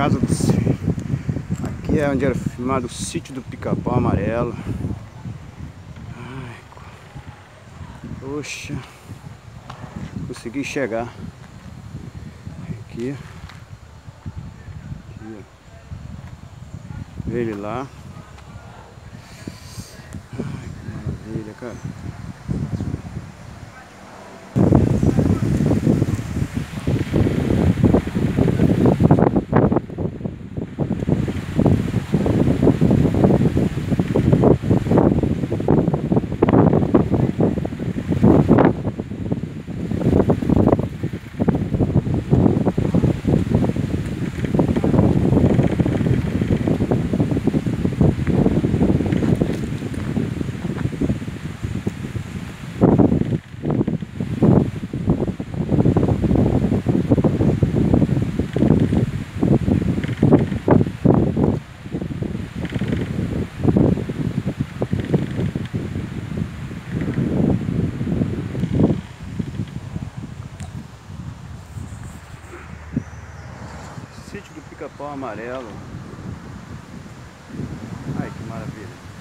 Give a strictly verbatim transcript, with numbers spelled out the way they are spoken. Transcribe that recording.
casa do... Aqui é onde era filmado o sítio do Pica-Pau Amarelo. Ai, poxa, consegui chegar aqui. Aqui, ó. Vê ele lá. Ai, que maravilha, cara. Sítio do Pica-Pau Amarelo. Ai, que maravilha.